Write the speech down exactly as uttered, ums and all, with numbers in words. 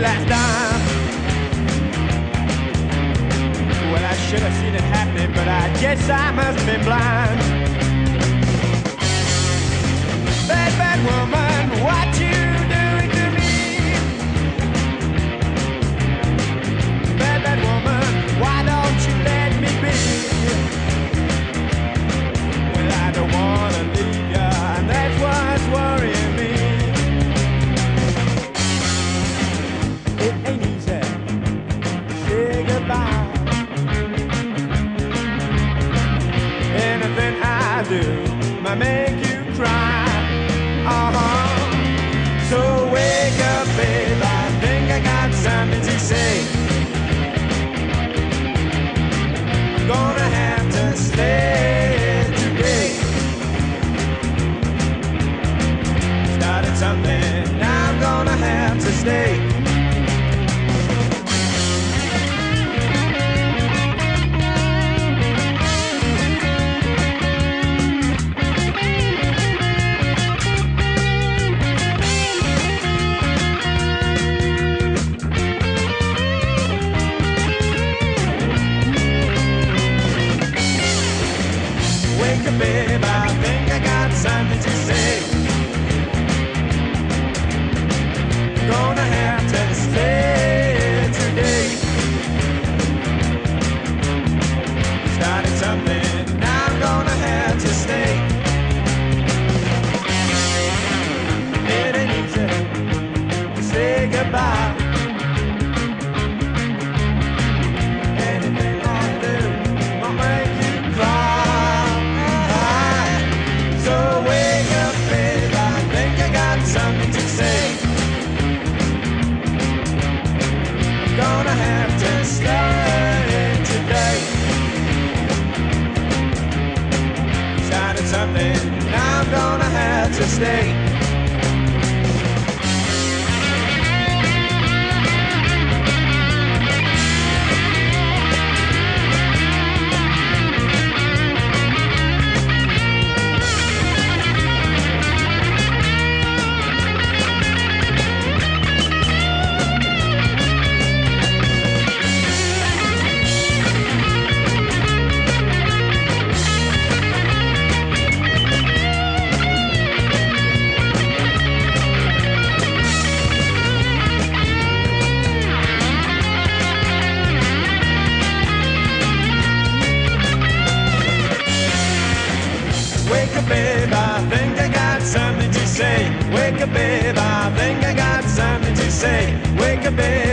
last dime. Well, I should have seen it happening, but I guess I must have been blind. Bad, bad woman, what you doing to me? Bad, bad woman, why don't you let me be? Well, I don't wanna leave ya, and that's what's worrying me. It ain't easy to say goodbye. Anything I do might make you cry. Uh-huh. So wake up, babe, I think I got something to say. I'm gonna have to stay today. Started something, now I'm gonna have to stay. Babe, I think I got something to say. Gonna have to stay today. Started something, now I'm gonna have to stay. It ain't easy to say goodbye. Anything I do won't make you cry. Something to say. Gonna have to stay today. Started something, now I'm gonna have to stay. Babe, I think I got something to say. Wake up, babe, I think I got something to say. Wake up, babe.